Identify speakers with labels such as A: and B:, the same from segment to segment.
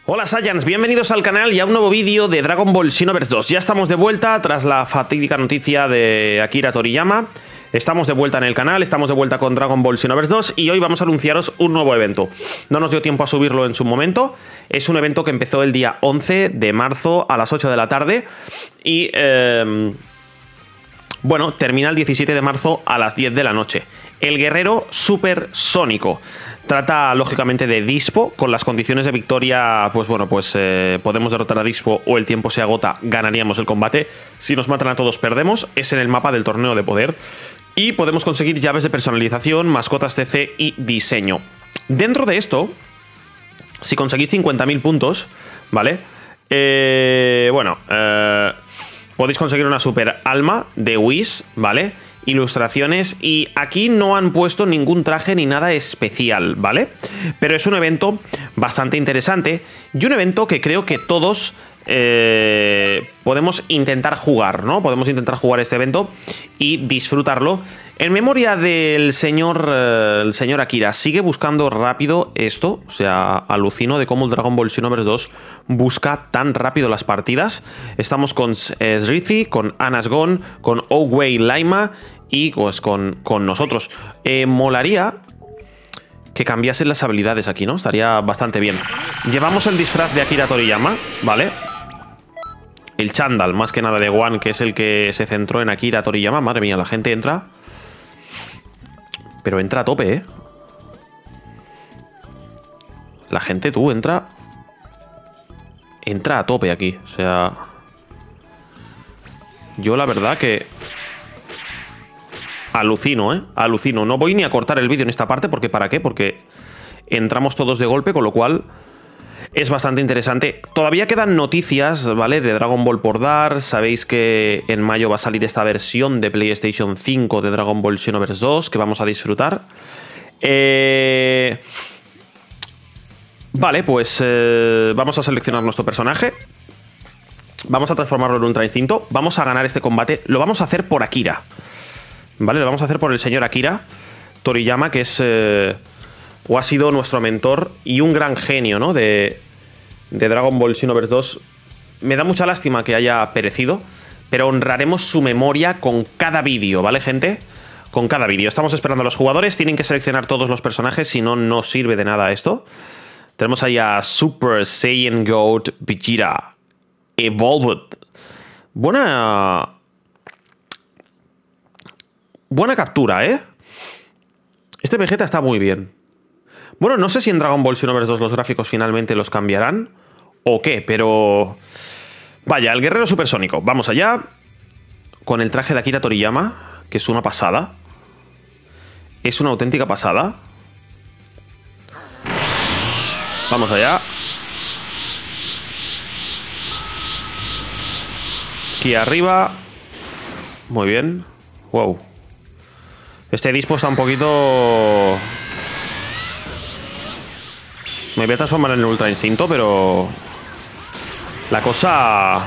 A: Hola Saiyans, bienvenidos al canal y a un nuevo vídeo de Dragon Ball Xenoverse 2. Ya estamos de vuelta tras la fatídica noticia de Akira Toriyama. Estamos de vuelta en el canal, estamos de vuelta con Dragon Ball Xenoverse 2 y hoy vamos a anunciaros un nuevo evento. No nos dio tiempo a subirlo en su momento. Es un evento que empezó el día 11 de marzo a las 8 de la tarde y bueno, termina el 17 de marzo a las 10 de la noche. El guerrero supersónico. Trata, lógicamente, de Dispo. Con las condiciones de victoria, pues bueno, podemos derrotar a Dispo o el tiempo se agota, ganaríamos el combate. Si nos matan a todos, perdemos. Es en el mapa del torneo de poder. Y podemos conseguir llaves de personalización, mascotas TC y diseño. Dentro de esto, si conseguís 50.000 puntos, ¿vale? Podéis conseguir una super alma de Whis, ¿vale? Ilustraciones, y aquí no han puesto ningún traje ni nada especial, ¿vale? Pero es un evento bastante interesante y un evento que creo que todos podemos intentar jugar, ¿no? Podemos intentar jugar este evento y disfrutarlo. En memoria del señor Akira, sigue buscando rápido esto. O sea, alucino de cómo el Dragon Ball Xenoverse 2 busca tan rápido las partidas. Estamos con Srithi, con Anasgon, con Owei Laima y pues con nosotros. Molaría que cambiasen las habilidades aquí, ¿no? Estaría bastante bien. Llevamos el disfraz de Akira Toriyama, ¿vale? El chándal, más que nada de One, que es el que se centró en Akira Toriyama. Madre mía, la gente entra. Pero entra a tope, ¿eh? La gente, tú, entra a tope aquí. O sea, yo la verdad que alucino, ¿eh? Alucino. No voy ni a cortar el vídeo en esta parte porque ¿para qué? Porque entramos todos de golpe, con lo cual es bastante interesante. Todavía quedan noticias, ¿vale? De Dragon Ball por dar. Sabéis que en mayo va a salir esta versión de PlayStation 5 de Dragon Ball Xenoverse 2 que vamos a disfrutar. Vale, pues vamos a seleccionar nuestro personaje. Vamos a transformarlo en Ultra Instinto. Vamos a ganar este combate. Lo vamos a hacer por Akira, ¿vale? Lo vamos a hacer por el señor Akira Toriyama, que es o ha sido nuestro mentor y un gran genio, ¿no? de Dragon Ball Xenoverse 2. Me da mucha lástima que haya perecido, pero honraremos su memoria con cada vídeo, ¿vale, gente? Con cada vídeo. Estamos esperando a los jugadores. Tienen que seleccionar todos los personajes, si no, no sirve de nada esto. Tenemos ahí a Super Saiyan Goat Vegeta Evolved. Buena captura, ¿eh? Este Vegeta está muy bien. Bueno, no sé si en Dragon Ball Xenoverse 2 los gráficos finalmente los cambiarán o qué, pero vaya, el guerrero supersónico. Vamos allá con el traje de Akira Toriyama, que es una pasada. Es una auténtica pasada. Vamos allá. Aquí arriba. Muy bien. Wow. Este dispo está un poquito... Me voy a transformar en el Ultra Instinto, pero la cosa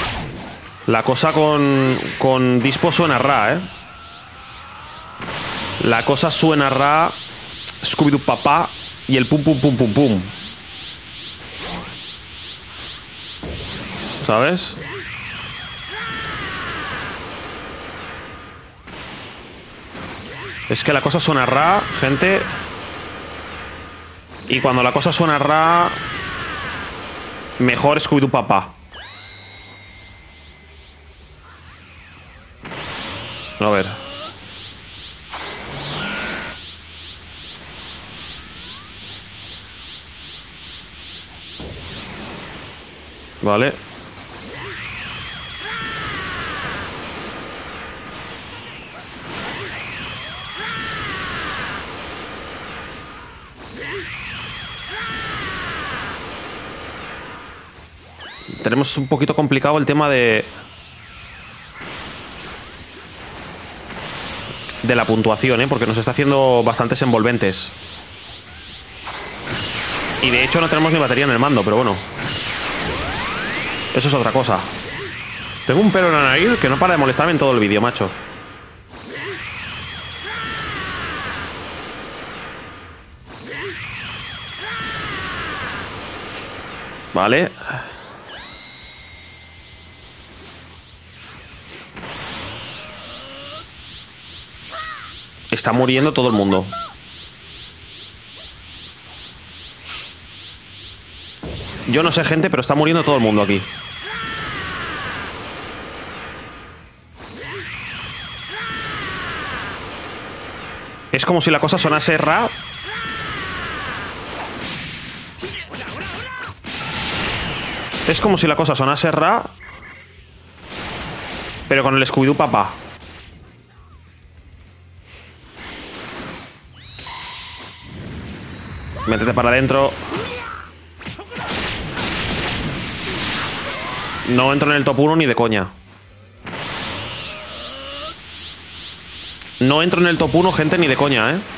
A: con Dispo suena ra, ¿eh? La cosa suena ra. Scooby-Doo papá y el pum pum pum pum pum. ¿Sabes? Es que la cosa suena ra, gente. Y cuando la cosa suena ra, mejor Scooby-Doo papá. A ver. Vale. Tenemos un poquito complicado el tema de la puntuación, ¿eh? Porque nos está haciendo bastantes envolventes. Y de hecho no tenemos ni batería en el mando, pero bueno. Eso es otra cosa. Tengo un pelo en la nariz que no para de molestarme en todo el vídeo, macho. Vale. Está muriendo todo el mundo. Yo no sé, gente, pero está muriendo todo el mundo aquí. Es como si la cosa sonase Ra. Es como si la cosa sonase Ra, pero con el Scooby-Doo papá. Métete para adentro. No entro en el top 1 ni de coña. No entro en el top 1, gente, ni de coña, ¿eh?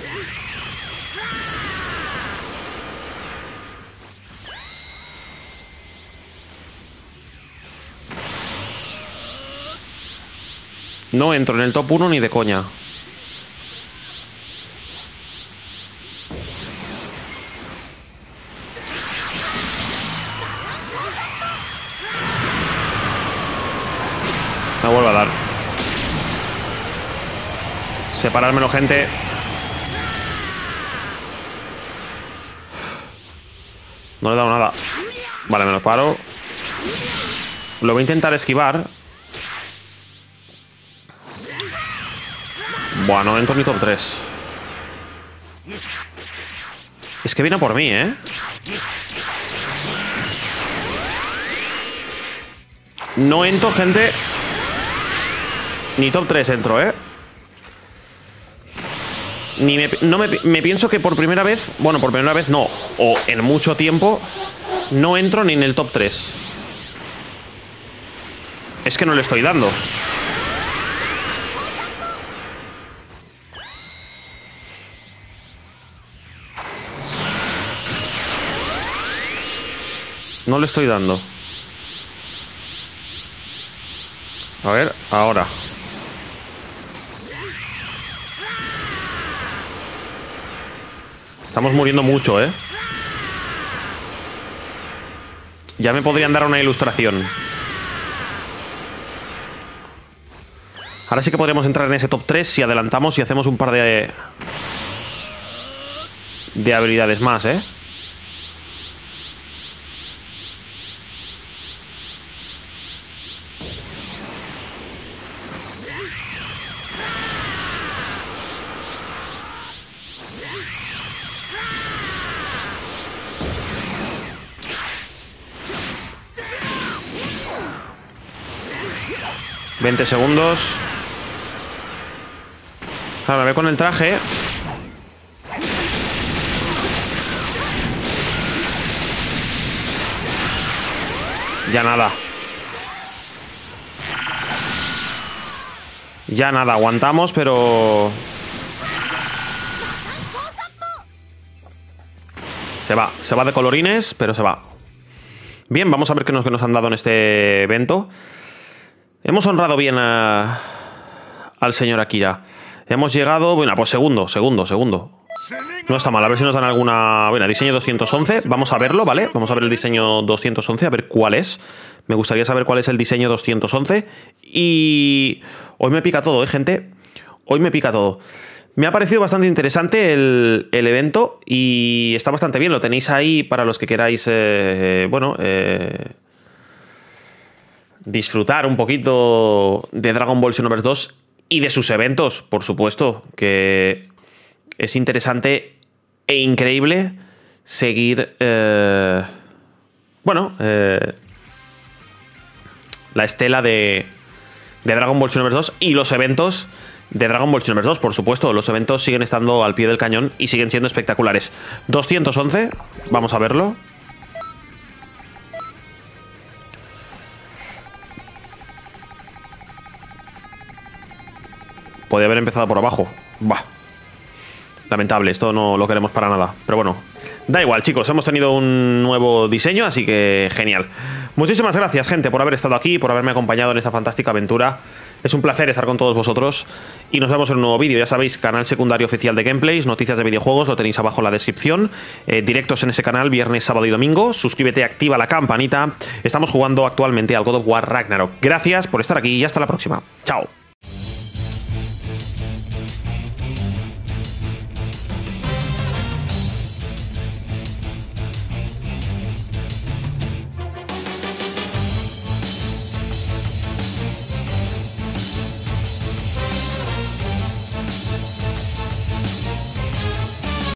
A: No entro en el top 1 ni de coña. Me vuelvo a dar. Separármelo, gente. No le he dado nada. Vale, me lo paro. Lo voy a intentar esquivar. Buah, no entro ni top 3. Es que viene por mí, ¿eh? No entro, gente. Ni top 3 entro, ¿eh? Ni me pienso que por primera vez... Bueno, por primera vez no. O en mucho tiempo no entro ni en el top 3. Es que no le estoy dando. No le estoy dando. A ver, ahora. Estamos muriendo mucho, ¿eh? Ya me podrían dar una ilustración. Ahora sí que podríamos entrar en ese top 3 si adelantamos y hacemos un par de habilidades más, ¿eh? ...20 segundos... Ahora me voy con el traje. Ya nada. Ya nada, aguantamos, pero... Se va de colorines, pero se va. Bien, vamos a ver qué nos han dado en este evento. Hemos honrado bien al señor Akira. Hemos llegado... Bueno, pues segundo. No está mal, a ver si nos dan alguna... Bueno, diseño 211, vamos a verlo, ¿vale? Vamos a ver el diseño 211, a ver cuál es. Me gustaría saber cuál es el diseño 211. Y... Hoy me pica todo, gente. Hoy me pica todo. Me ha parecido bastante interesante el evento y está bastante bien. Lo tenéis ahí para los que queráis, disfrutar un poquito de Dragon Ball Xenoverse 2 y de sus eventos, por supuesto, que es interesante e increíble seguir, la estela de Dragon Ball Xenoverse 2 y los eventos de Dragon Ball Xenoverse 2, por supuesto. Los eventos siguen estando al pie del cañón y siguen siendo espectaculares. 211, vamos a verlo. Podría haber empezado por abajo. Bah. Lamentable, esto no lo queremos para nada. Pero bueno, da igual, chicos. Hemos tenido un nuevo diseño, así que genial. Muchísimas gracias, gente, por haber estado aquí, por haberme acompañado en esta fantástica aventura. Es un placer estar con todos vosotros y nos vemos en un nuevo vídeo. Ya sabéis, canal secundario oficial de gameplays, noticias de videojuegos, lo tenéis abajo en la descripción. Directos en ese canal viernes, sábado y domingo. Suscríbete, activa la campanita. Estamos jugando actualmente al God of War Ragnarok. Gracias por estar aquí y hasta la próxima. Chao.